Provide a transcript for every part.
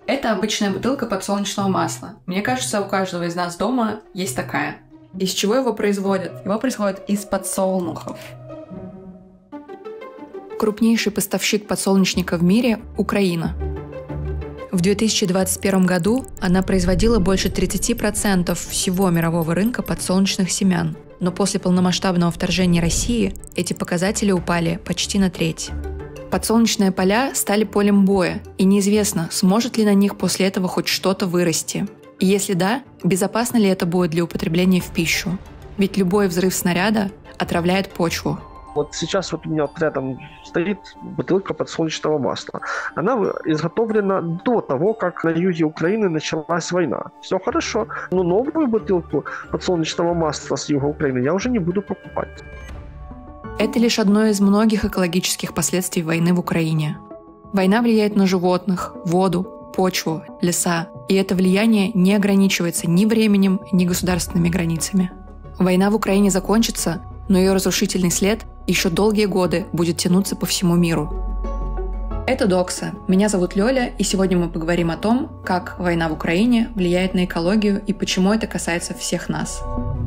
Это обычная бутылка подсолнечного масла. Мне кажется, у каждого из нас дома есть такая. Из чего его производят? Его производят из подсолнухов. Крупнейший поставщик подсолнечника в мире – Украина. В 2021 году она производила больше 30% всего мирового рынка подсолнечных семян. Но после полномасштабного вторжения России эти показатели упали почти на треть. Подсолнечные поля стали полем боя, и неизвестно, сможет ли на них после этого хоть что-то вырасти. И если да, безопасно ли это будет для употребления в пищу? Ведь любой взрыв снаряда отравляет почву. Вот сейчас вот у меня рядом стоит бутылка подсолнечного масла. Она изготовлена до того, как на юге Украины началась война. Все хорошо, но новую бутылку подсолнечного масла с юга Украины я уже не буду покупать. Это лишь одно из многих экологических последствий войны в Украине. Война влияет на животных, воду, почву, леса, и это влияние не ограничивается ни временем, ни государственными границами. Война в Украине закончится, но ее разрушительный след еще долгие годы будет тянуться по всему миру. Это Докса. Меня зовут Лёля, и сегодня мы поговорим о том, как война в Украине влияет на экологию и почему это касается всех нас.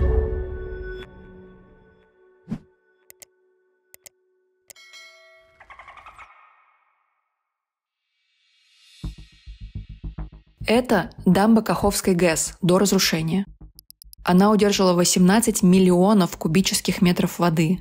Это дамба Каховской ГЭС до разрушения. Она удерживала 18 миллионов кубических метров воды.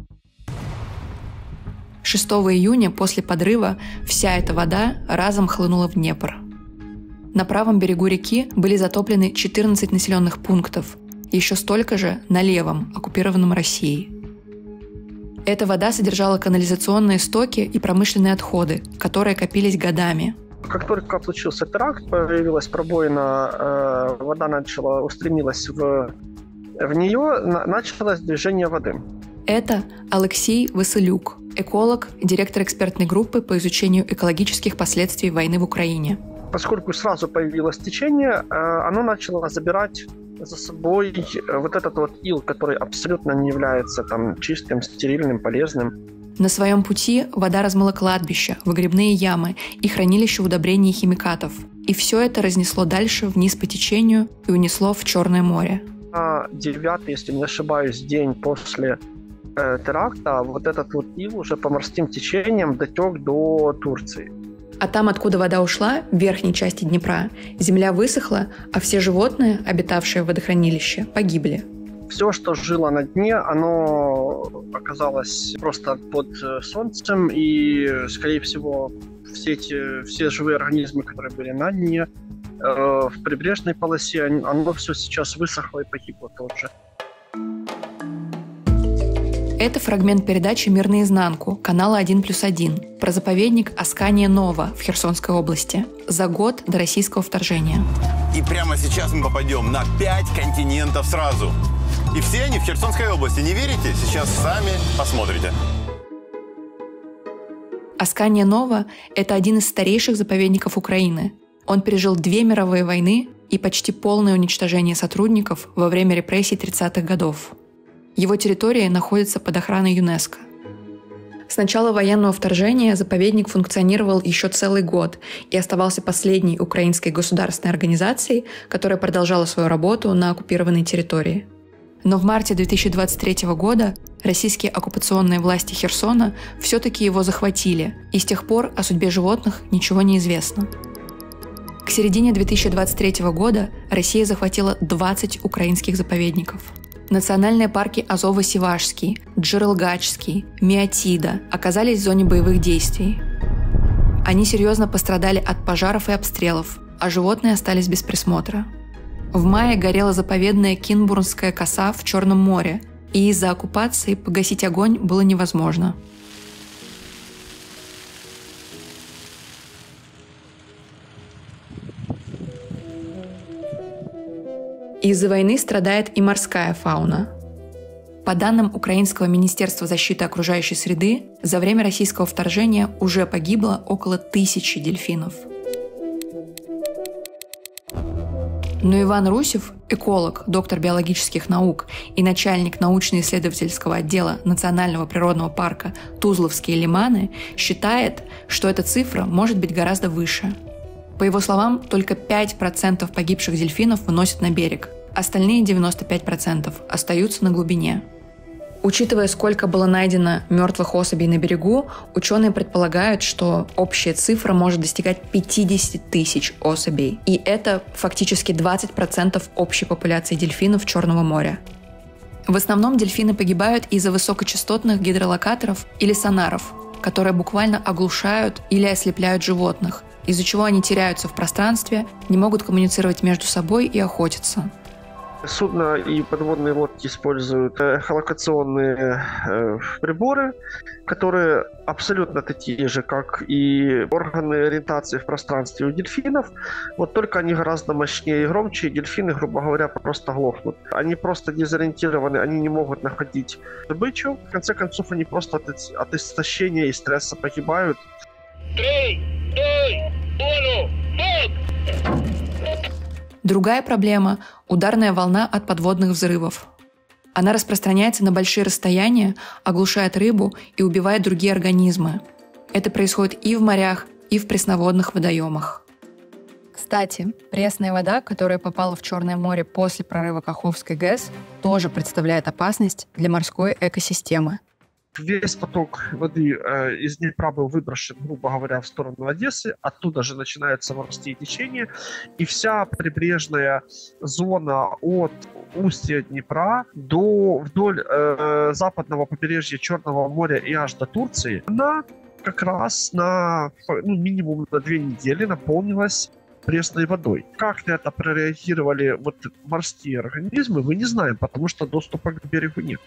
6 июня после подрыва вся эта вода разом хлынула в Днепр. На правом берегу реки были затоплены 14 населенных пунктов, еще столько же на левом, оккупированном Россией. Эта вода содержала канализационные стоки и промышленные отходы, которые копились годами. Как только случился теракт, появилась пробоина, вода устремилась в нее, началось движение воды. Это Алексей Василюк, эколог, директор экспертной группы по изучению экологических последствий войны в Украине. Поскольку сразу появилось течение, оно начало забирать за собой вот этот вот ил, который абсолютно не является чистым, стерильным, полезным. На своем пути вода размыла кладбища, выгребные ямы и хранилища удобрений и химикатов. И все это разнесло дальше вниз по течению и унесло в Черное море. На 9-й, если не ошибаюсь, день после теракта вот этот вот ил уже по морским течениям дотек до Турции. А там, откуда вода ушла, в верхней части Днепра, земля высохла, а все животные, обитавшие в водохранилище, погибли. Все, что жило на дне, оно оказалось просто под солнцем, и, скорее всего, все живые организмы, которые были на дне, в прибрежной полосе, оно все сейчас высохло и погибло тоже. Это фрагмент передачи «Мир наизнанку» канала 1+1 про заповедник Аскания-Нова в Херсонской области за год до российского вторжения. И прямо сейчас мы попадем на 5 континентов сразу. И все они в Херсонской области. Не верите? Сейчас сами посмотрите. Аскания-Нова – это один из старейших заповедников Украины. Он пережил 2 мировые войны и почти полное уничтожение сотрудников во время репрессий 30-х годов. Его территория находится под охраной ЮНЕСКО. С начала военного вторжения заповедник функционировал еще целый год и оставался последней украинской государственной организацией, которая продолжала свою работу на оккупированной территории. Но в марте 2023 года российские оккупационные власти Херсона все-таки его захватили, и с тех пор о судьбе животных ничего не известно. К середине 2023 года Россия захватила 20 украинских заповедников. Национальные парки Азово-Сивашский, Джерелгачский, Миотида оказались в зоне боевых действий. Они серьезно пострадали от пожаров и обстрелов, а животные остались без присмотра. В мае горела заповедная Кинбурнская коса в Черном море, и из-за оккупации погасить огонь было невозможно. Из-за войны страдает и морская фауна. По данным Украинского министерства защиты окружающей среды, за время российского вторжения уже погибло около 1000 дельфинов. Но Иван Русев, эколог, доктор биологических наук и начальник научно-исследовательского отдела Национального природного парка Тузловские лиманы, считает, что эта цифра может быть гораздо выше. По его словам, только 5% погибших дельфинов выносят на берег, остальные 95% остаются на глубине. Учитывая, сколько было найдено мертвых особей на берегу, ученые предполагают, что общая цифра может достигать 50 тысяч особей. И это фактически 20% общей популяции дельфинов Черного моря. В основном дельфины погибают из-за высокочастотных гидролокаторов или сонаров, которые буквально оглушают или ослепляют животных, из-за чего они теряются в пространстве, не могут коммуницировать между собой и охотиться. Судно и подводные лодки используют эхолокационные приборы, которые абсолютно такие же, как и органы ориентации в пространстве у дельфинов, вот только они гораздо мощнее и громче, и дельфины, грубо говоря, просто глохнут. Они просто дезориентированы, они не могут находить добычу. В конце концов, они просто от истощения и стресса погибают. 3, 2, 1, Другая проблема – ударная волна от подводных взрывов. Она распространяется на большие расстояния, оглушает рыбу и убивает другие организмы. Это происходит и в морях, и в пресноводных водоемах. Кстати, пресная вода, которая попала в Черное море после прорыва Каховской ГЭС, тоже представляет опасность для морской экосистемы. Весь поток воды из Днепра был выброшен, грубо говоря, в сторону Одессы. Оттуда же начинаются морские течения. И вся прибрежная зона от устья Днепра вдоль западного побережья Черного моря и аж до Турции, она как раз на минимум на 2 недели наполнилась пресной водой. Как на это прореагировали морские организмы, мы не знаем, потому что доступа к берегу нет.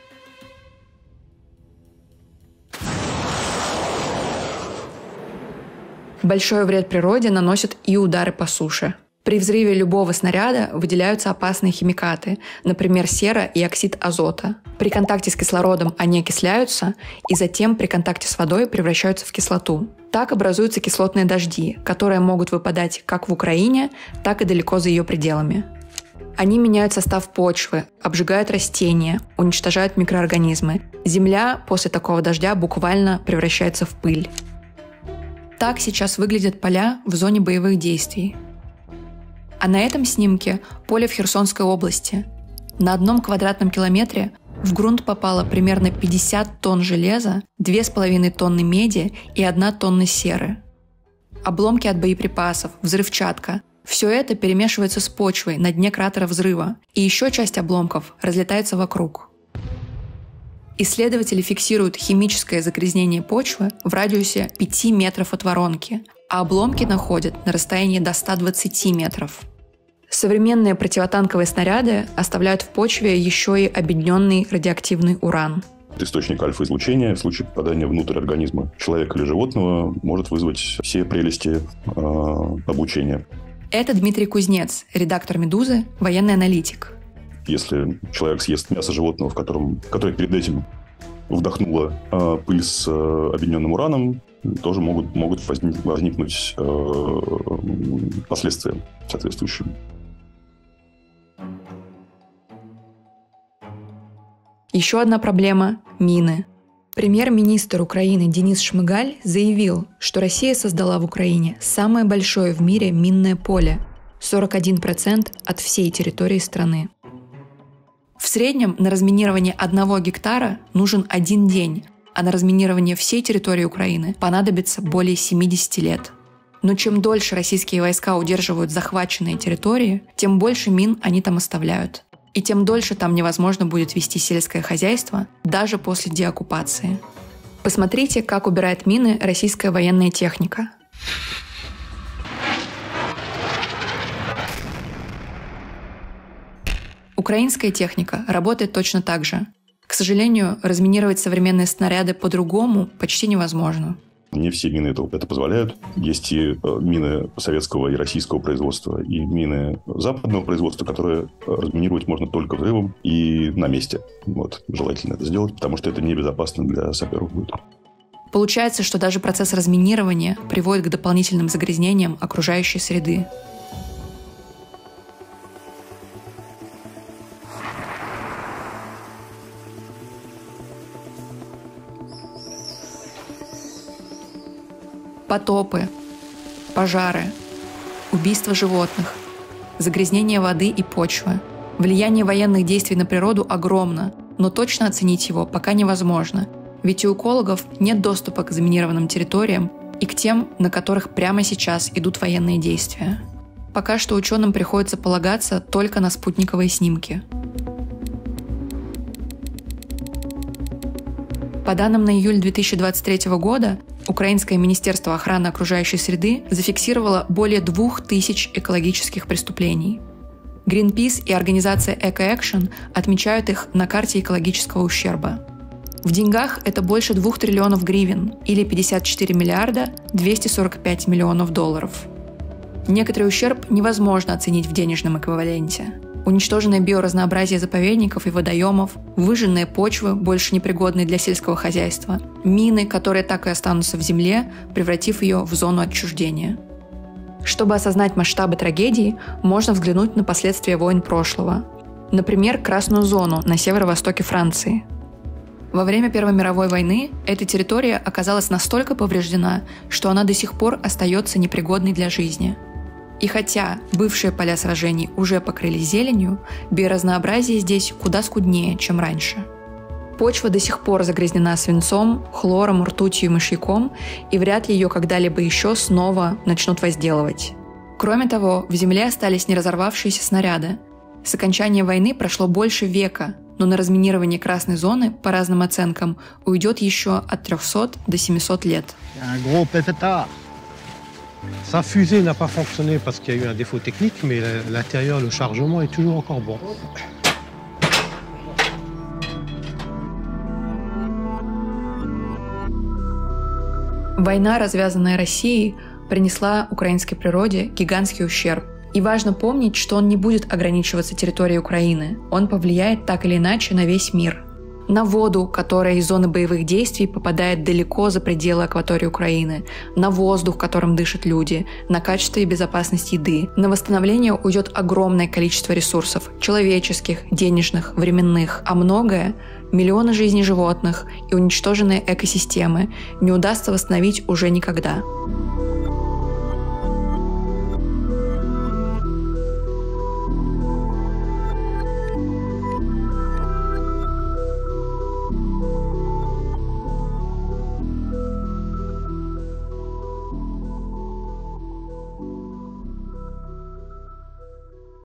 Большой вред природе наносят и удары по суше. При взрыве любого снаряда выделяются опасные химикаты, например, сера и оксид азота. При контакте с кислородом они окисляются и затем при контакте с водой превращаются в кислоту. Так образуются кислотные дожди, которые могут выпадать как в Украине, так и далеко за ее пределами. Они меняют состав почвы, обжигают растения, уничтожают микроорганизмы. Земля после такого дождя буквально превращается в пыль. Так сейчас выглядят поля в зоне боевых действий. А на этом снимке поле в Херсонской области. На 1 квадратном километре в грунт попало примерно 50 тонн железа, 2,5 тонны меди и 1 тонна серы. Обломки от боеприпасов, взрывчатка – все это перемешивается с почвой на дне кратера взрыва, и еще часть обломков разлетается вокруг. Исследователи фиксируют химическое загрязнение почвы в радиусе 5 метров от воронки, а обломки находят на расстоянии до 120 метров. Современные противотанковые снаряды оставляют в почве еще и обедненный радиоактивный уран. Источник альфа-излучения в случае попадания внутрь организма человека или животного может вызвать все прелести облучения. Это Дмитрий Кузнец, редактор «Медузы», военный аналитик. Если человек съест мясо животного, которое перед этим вдохнуло пыль с объединенным ураном, тоже могут возникнуть последствия соответствующие. Еще одна проблема – мины. Премьер-министр Украины Денис Шмыгаль заявил, что Россия создала в Украине самое большое в мире минное поле – 41% от всей территории страны. В среднем на разминирование 1 гектара нужен 1 день, а на разминирование всей территории Украины понадобится более 70 лет. Но чем дольше российские войска удерживают захваченные территории, тем больше мин они там оставляют. И тем дольше там невозможно будет вести сельское хозяйство, даже после деоккупации. Посмотрите, как убирает мины российская военная техника. Украинская техника работает точно так же. К сожалению, разминировать современные снаряды по-другому почти невозможно. Не все мины это позволяют. Есть и мины советского и российского производства, и мины западного производства, которые разминировать можно только взрывом и на месте. Желательно это сделать, потому что это небезопасно для саперов будет. Получается, что даже процесс разминирования приводит к дополнительным загрязнениям окружающей среды. Потопы, пожары. убийство животных, загрязнение воды и почвы. Влияние военных действий на природу огромно, но точно оценить его пока невозможно, ведь у экологов нет доступа к заминированным территориям и к тем, на которых прямо сейчас идут военные действия. Пока что ученым приходится полагаться только на спутниковые снимки. По данным на июль 2023 года, Украинское министерство охраны окружающей среды зафиксировало более 2000 экологических преступлений. Greenpeace и организация EcoAction отмечают их на карте экологического ущерба. В деньгах это больше 2 триллионов гривен или 54 миллиарда 245 миллионов долларов. Некоторый ущерб невозможно оценить в денежном эквиваленте. Уничтоженное биоразнообразие заповедников и водоемов, выжженные почвы, больше непригодные для сельского хозяйства, мины, которые так и останутся в земле, превратив ее в зону отчуждения. Чтобы осознать масштабы трагедии, можно взглянуть на последствия войн прошлого. Например, Красную зону на северо-востоке Франции. Во время Первой мировой войны эта территория оказалась настолько повреждена, что она до сих пор остается непригодной для жизни. И хотя бывшие поля сражений уже покрылись зеленью, биоразнообразие здесь куда скуднее, чем раньше. Почва до сих пор загрязнена свинцом, хлором, ртутью и мышьяком, и вряд ли ее когда-либо еще снова начнут возделывать. Кроме того, в земле остались неразорвавшиеся снаряды. С окончания войны прошло больше века, но на разминирование красной зоны, по разным оценкам, уйдет еще от 300 до 700 лет. Sa fusée n'a pas fonctionné parce qu'il y a eu un défaut technique, mais l'intérieur, le chargement est toujours encore bon. Война, развязанная Россией, принесла украинской природе гигантский ущерб. И важно помнить, что он не будет ограничиваться территорией Украины. Он повлияет так или иначе на весь мир. На воду, которая из зоны боевых действий попадает далеко за пределы акватории Украины, на воздух, которым дышат люди, на качество и безопасность еды. На восстановление уйдет огромное количество ресурсов – человеческих, денежных, временных, а многое – миллионы жизней животных и уничтоженные экосистемы – не удастся восстановить уже никогда.